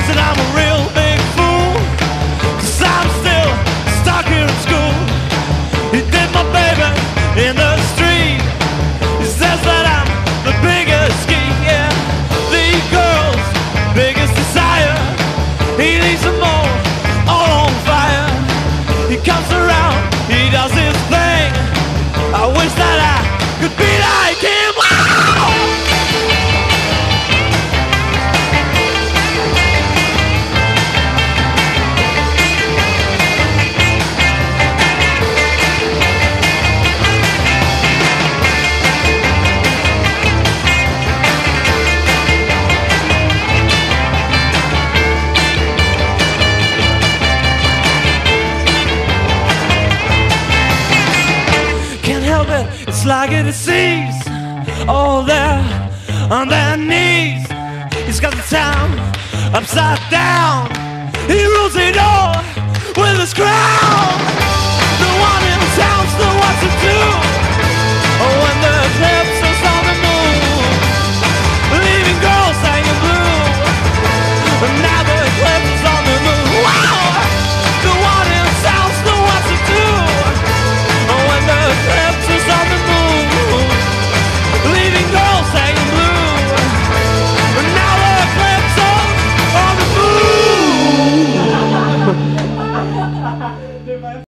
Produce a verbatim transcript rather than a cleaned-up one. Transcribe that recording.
that I'm a real big fool, 'cause I'm still stuck here in school. He did my baby in the street. He says that I'm the biggest geek, yeah. The girl's biggest desire. He needs them all, all on fire. He comes around, he does his thing. I wish that I could be like him. It's like a disease, all there on their knees. He's got the town upside down. He rules it all with his crown.